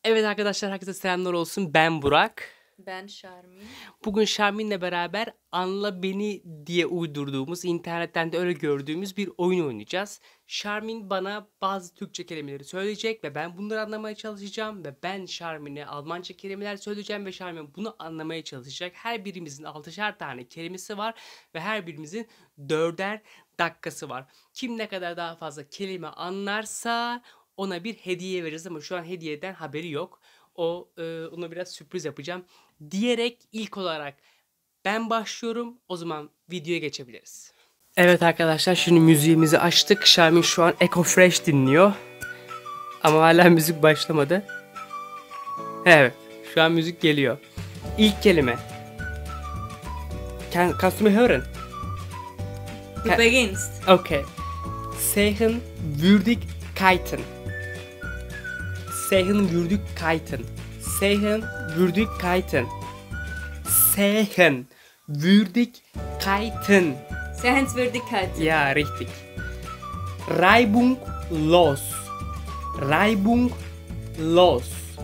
Evet arkadaşlar, herkese selamlar olsun. Ben Burak. Ben Şarmin. Bugün Şarmin'le beraber Anla Beni diye uydurduğumuz, internetten de öyle gördüğümüz bir oyun oynayacağız. Şarmin bana bazı Türkçe kelimeleri söyleyecek ve ben bunları anlamaya çalışacağım. Ve ben Şarmin'e Almanca kelimeler söyleyeceğim ve Şarmin bunu anlamaya çalışacak. Her birimizin 6'şar tane kelimesi var ve her birimizin 4'er dakikası var. Kim ne kadar daha fazla kelime anlarsa ona bir hediye veririz ama şu an hediyeden haberi yok. Ona biraz sürpriz yapacağım. Diyerek ilk olarak ben başlıyorum. O zaman videoya geçebiliriz. Evet arkadaşlar, şimdi müziğimizi açtık. Şarmin şu an Echo Fresh dinliyor. Ama hala müzik başlamadı. Evet, şu an müzik geliyor. İlk kelime. Kannst du mich hören? Du beginnst. Okay. Sehenswürdigkeiten. Sehenswürdigkeiten. Sehenswürdigkeiten. Sehenswürdigkeiten. Sehenswürdigkeit. Ja, richtig. Reibungslos. Reibungslos.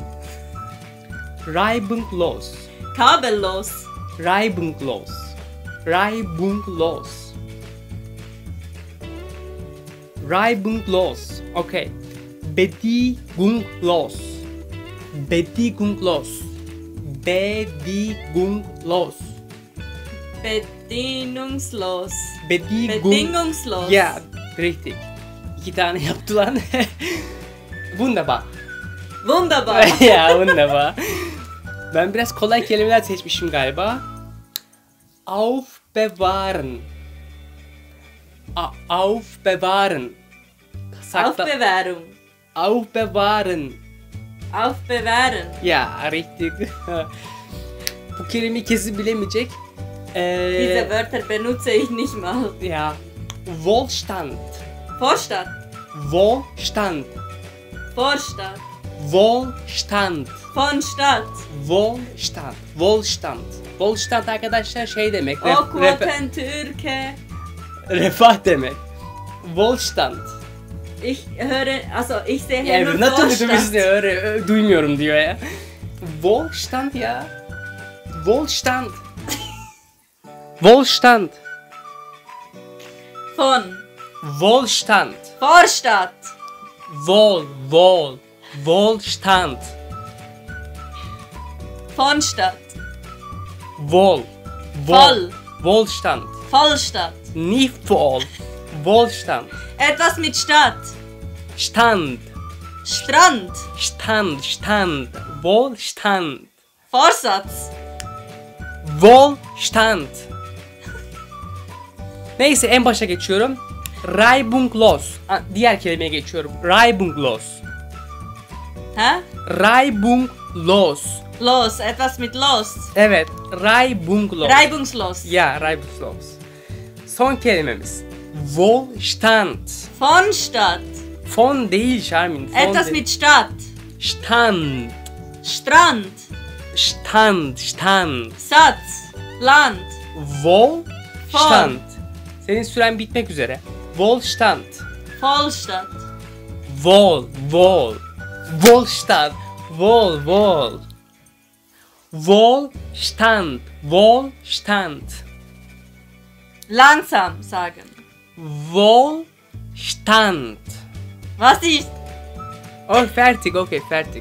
Reibungslos. Kabellos. Reibungslos. Reibungslos. Reibungslos. Okay. Bedingungslos. Bedingungslos. Bedingungslos. Bedienungslos. Bedingung. Bedingungslos. Ja, richtig. 2 tane yaptı lan. Wunderbar. Wunderbar. Ya wunderbar. Ben biraz kolay kelimeler seçmişim galiba. Aufbewahren. Aufbewahren. Aufbewahrung. Aufbewahren. Aufbewahren. Ya, richtig. Bu kelimeyi kesin bilemeyecek. Diese Wörter benutze ich nicht mal. Ja. Wohlstand. Vorstadt. Wohlstand. Vorstadt. Wohlstand. Von Stadt. Wohlstand. Wohlstand. Wohlstand arkadaşlar şey demek. Okwaten Türke. Refah demek. Wohlstand. Ich höre, also ich sehe Yani nur natürlich du bist Vorstadt. öyle duymuyorum diyor ya. Wohlstand ya. Wohlstand. Wohlstand. Von. Wohlstand. Vorstadt. Wohlstand. Von Stadt. Voll. Wohlstand. Vollstadt. Nicht voll. Wohlstand. Etwas mit Stadt. Stand. Strand. Stand. Wohlstand. Vorsatz. Wohlstand. Neyse, en başa geçiyorum. Reibungslos. Diğer kelimeye geçiyorum. Reibungslos. Hä? Reibungslos. Los. Etwas mit los. Evet. Reibungslos. Reibungslos. Ya, reibungslos. Son kelimemiz. Wohlstand. Von Stadt. Von değil Şarmin. Von Etwas değil. mit Stadt. Stand. Strand. Stand. Satz. Land. Wohlstand. Senin süren bitmek üzere. Wohlstand. Vollstadt. Wohlstand. Wohlstand. Langsam sagen. Wohlstand. Was ist? Oh, fertig. Okay, fertig.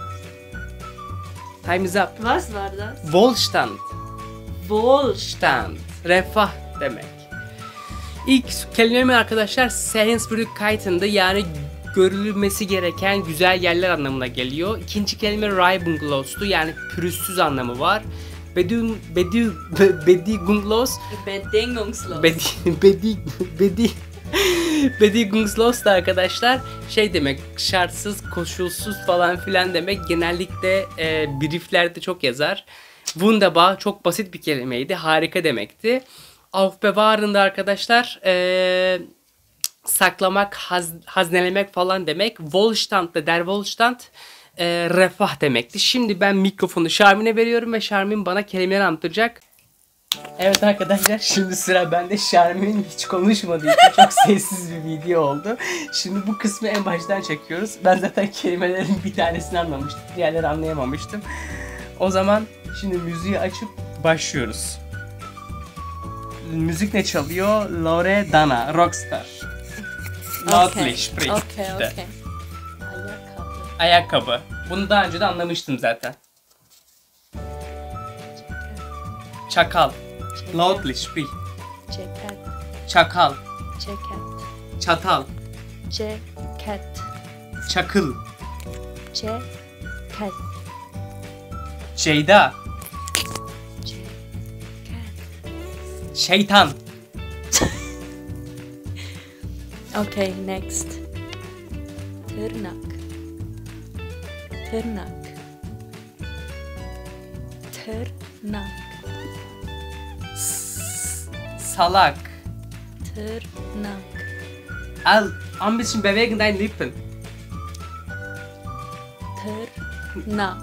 Time is up. Was war das? Wohlstand. Wohlstand. Refah demek. İlk kelime arkadaşlar Sehenswürdigkeiten'da, yani görülmesi gereken güzel yerler anlamına geliyor. İkinci kelime Reibungslos'tu, yani pürüzsüz anlamı var. Bedingungslos. Bedingungslos. Bedingungslos da arkadaşlar şey demek, şartsız, koşulsuz falan filan demek. Genellikle brieflerde çok yazar. Wunderbar çok basit bir kelimeydi. Harika demekti. Aufbewahren da arkadaşlar saklamak, haznelemek falan demek. Wohlstand da der Wohlstand refah demekti. Şimdi ben mikrofonu Şarmin'e veriyorum ve Şarmin bana kelimeleri anlatacak. Evet arkadaşlar, şimdi sıra bende. Şarmin hiç konuşmadığı için çok sessiz bir video oldu. Şimdi bu kısmı en baştan çekiyoruz. Ben zaten kelimelerin bir tanesini anlamıştım. Diğerleri anlayamamıştım. O zaman şimdi müziği açıp başlıyoruz. Müzik ne çalıyor? Loredana, Rockstar. Lautlich spricht. Okay. İşte. Ayakkabı. Ayakkabı. Bunu daha önce de anlamıştım zaten. Çakal. Lautlich spricht. Ceket. Çakal. Ceket. Çatal. Ceket. Çakıl. Ceket. Ceyda. Ceket. Şeytan. Okay, next. Tırnak. Tırnak. Tırnak. Salak. Tırnak. Ein bisschen bewegen deine Lippen. Tırnak.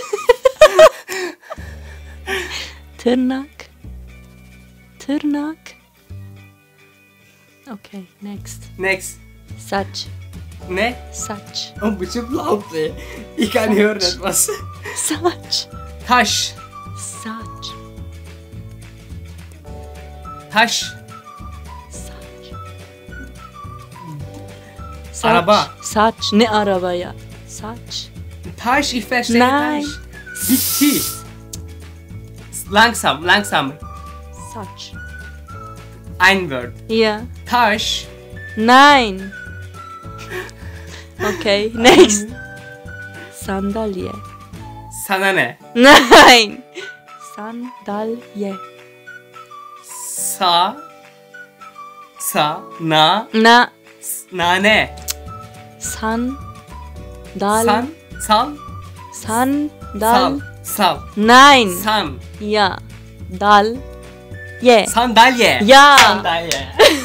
Tırnak. Tırnak. Okay, next. Next. Saç. Ne? Saç. Ein bisschen laut. Ich kann hören etwas. Saç. Taş. Saç. Taş. Saç. Araba. Saç. Ne arabaya? Saç. Taş, ich verstehe Nein. Taş. Bitti. Langsam, langsam. Saç. Ein Wort. Ja. Taş. Nein. Okay, next. Sandalye. Sana ne? Nein. Sandalye. Na, nane. Sandal. Sal, Sandal. sal. Nein. San, Ja. Dal. Ye. sandalye. Ya. Sandalye.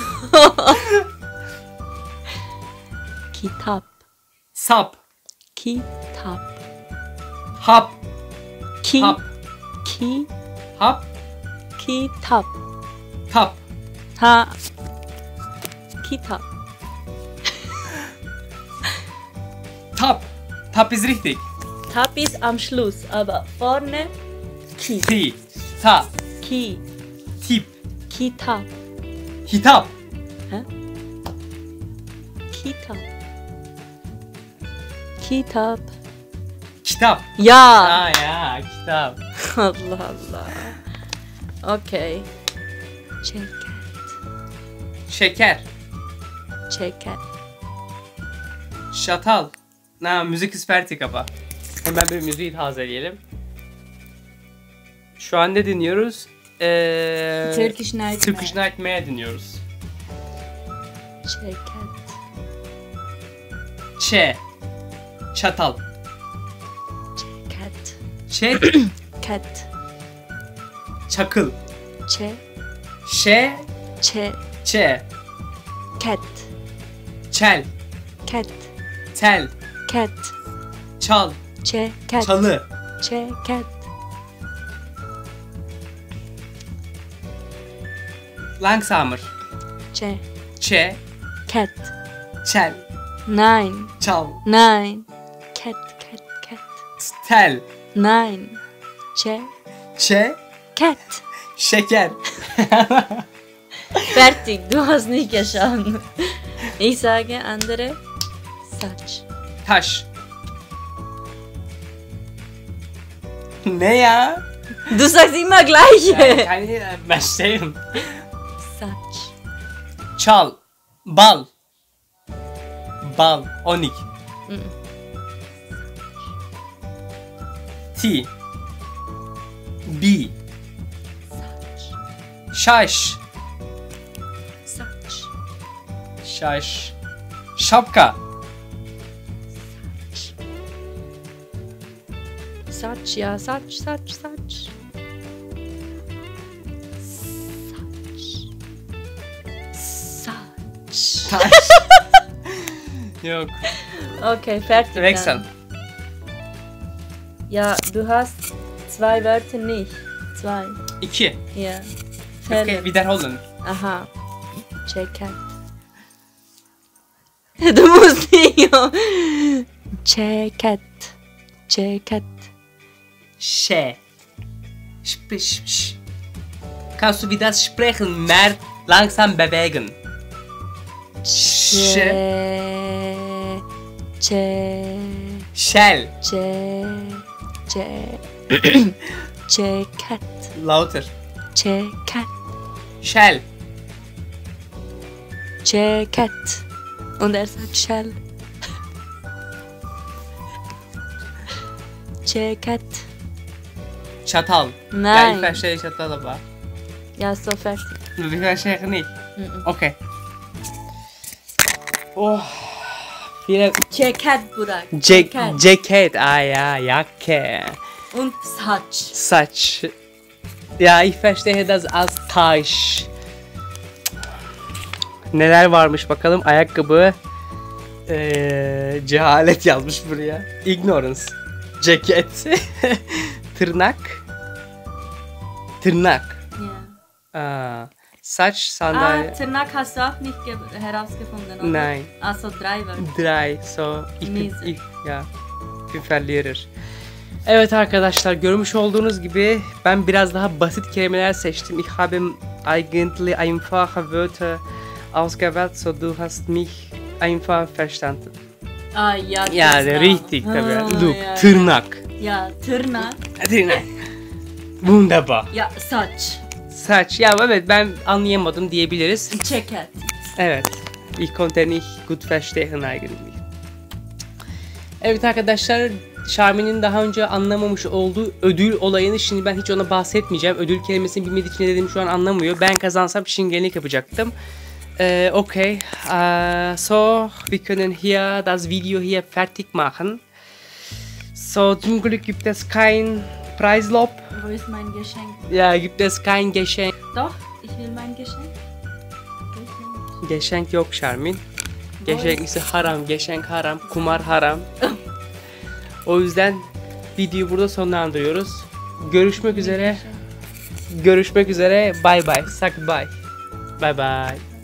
Kitap. Sap, Kitap. hap, Ki. hap, Ki. hap, Kitap. tap. Ha. Kitap. Tap. Tap ist richtig. Tab ist am Schluss, aber vorne Ki. Ti, ta, Ki. tip, Kitap. hitap. Kitap. Kitap. Kitap. Ya. Ya, kitap. Allah Allah. Okay. Ceket. Şeker. Ceket. Şatal. Müzik ist fertig aber. Hemen bir müziği tazeleyelim. Şu an ne dinliyoruz? Turkish Nightmare. Turkish Nightmare dinliyoruz. Ceket. Ç. Çatal. Ceket. Ç. Ket. Çakıl. Çe. Ş. Çe. Ç. Ket. Çel. Ket. Tel. Ket. Çal. Çe. Ket. Çalı. Çe. Ket. Langsamer. Çe. Ç. Ket. Çel. Nein. Çal. Nein. Ket. Ket. Ket. Tel. Nein. Çe. Ç. Ket. Şeker. Fertig, du hast nicht geschaut. Ich sage andere. Saç. Taş. Ne ya? Du sagst immer gleiche. Yani ben şeyim. Saç. Çal. Bal. Bal. Onik. T. B. Saç. Şaş. Saç. Şaş. Şapka. Saç ya, saç, saç, saç. Saç. Taş. Yok. Okay, fertig. Wechseln. Dann. Ja, du hast zwei Wörter nicht. Zwei. 2. Ja. Okay, wiederholen. Aha. Jacket. Du musst nicht. Jacket. Jacket. Sch. Kannst du wie das sprechen? Mehr langsam bewegen. Sch. Shell. Jacket. Lauter. Jacket. Shell. Jacket. Und er sagt Shell. Jacket. Çatal. Nein. Ich verstehe Çatal aber. Ja, so fertig. Ich verstehe nicht. Okay. Oh. Viele Jacket, Burak. Jacket. Ah ja, Jacke. Und Saç. Saç. Ja, ich verstehe das als Taş. Neler varmış bakalım. Ayakkabı. Cehalet yazmış buraya. Ignorance. Ceket. Tırnak. Tırnak. Ja. Saç, sandalye. Tırnak hast du auch nicht herausgefunden, oder? Nein. Also 3 Wörter. Drei. So. Miese. Ja. Verlierer. Evet arkadaşlar, görmüş olduğunuz gibi ben biraz daha basit kelimeler seçtim. Ich habe eigentlich einfache Wörter ausgewählt, so du hast mich einfach verstanden. Ja, Ja, genau. richtig tabii. Look, ja. tırnak. Ja, Tırnak. Tırnak. Wunderbar. Ja, saç. Saç. Ya evet, ben anlayamadım diyebiliriz. Jacket. Evet. Ich konnte nicht gut verstehen eigentlich. Evet arkadaşlar, Charmin'in daha önce anlamamış olduğu ödül olayını şimdi ben hiç ona bahsetmeyeceğim. Ödül kelimesini bilmediği için ne dediğimi şu an anlamıyor. Ben kazansam şingelik yapacaktım. Okay. So, wir können hier das Video hier fertig machen. So, zum Glück gibt es kein Preislob. Wo ist mein Geschenk? Ja, gibt es kein Geschenk. Doch, ich will mein Geschenk. Geschenk yok Charmin. Geschenk ise haram, geschenk haram, kumar haram. O yüzden videoyu burada sonlandırıyoruz. Görüşmek üzere. Görüşmek üzere. Bye bye. Sak bye. Bye bye.